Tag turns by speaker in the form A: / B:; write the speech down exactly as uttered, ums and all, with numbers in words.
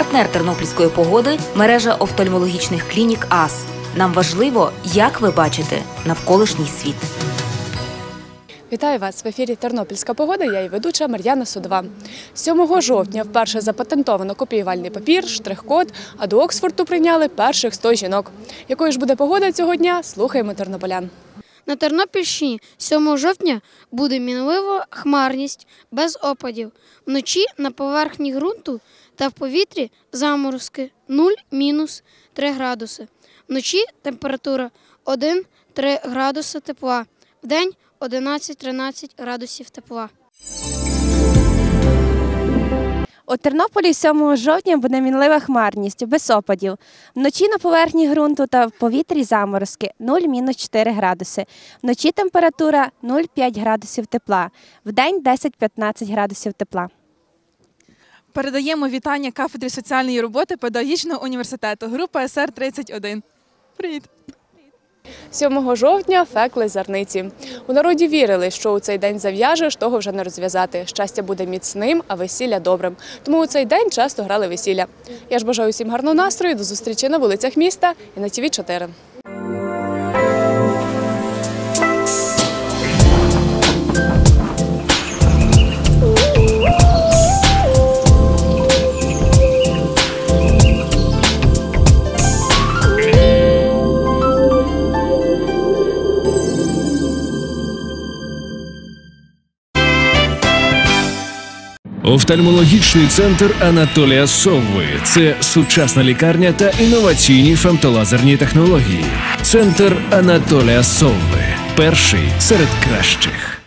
A: Партнер тернопільської погоди – мережа офтальмологічних клінік АС. Нам важливо, як ви бачите навколишній світ.
B: Вітаю вас! В ефірі «Тернопільська погода», я і ведуча Мар'яна Судова. сьомого жовтня вперше запатентовано копіювальний папір, штрих-код, а до Оксфорду прийняли перших сто жінок. Якою ж буде погода цього дня? Слухаємо тернополян.
C: На Тернопільщині сьомого жовтня буде мінлива хмарність без опадів. Вночі на поверхні ґрунту та в повітрі заморозки нуль - три градуси. Вночі температура один - три градуси тепла. Вдень одинадцять - тринадцять градусів тепла.
D: У Тернополі сьомого жовтня буде мінлива хмарність, без опадів. Вночі на поверхні ґрунту та в повітрі заморозки нуль - чотири градуси. Вночі температура нуль - п'ять градусів тепла. Вдень десять - п'ятнадцять градусів тепла.
E: Передаємо вітання кафедрі соціальної роботи Педагогічного університету, група С Р тридцять один. Привіт!
B: сьомого жовтня фекли зерниці. У народі вірили, що у цей день зав'яжеш, того вже не розв'язати. Щастя буде міцним, а весілля добрим. Тому у цей день часто грали весілля. Я ж бажаю всім гарного настрою, до зустрічі на вулицях міста і на Ті Ві чотири.
F: Офтальмологічний центр Анатолія Совви – це сучасна лікарня та інноваційні фемтолазерні технології. Центр Анатолія Совви – перший серед кращих.